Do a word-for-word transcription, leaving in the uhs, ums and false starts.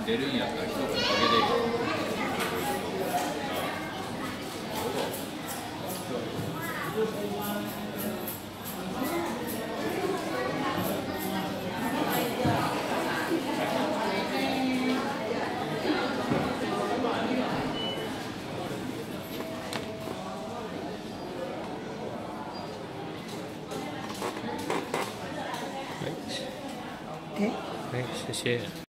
出るんやったら一つあげてよ。 哎， 哎，谢谢。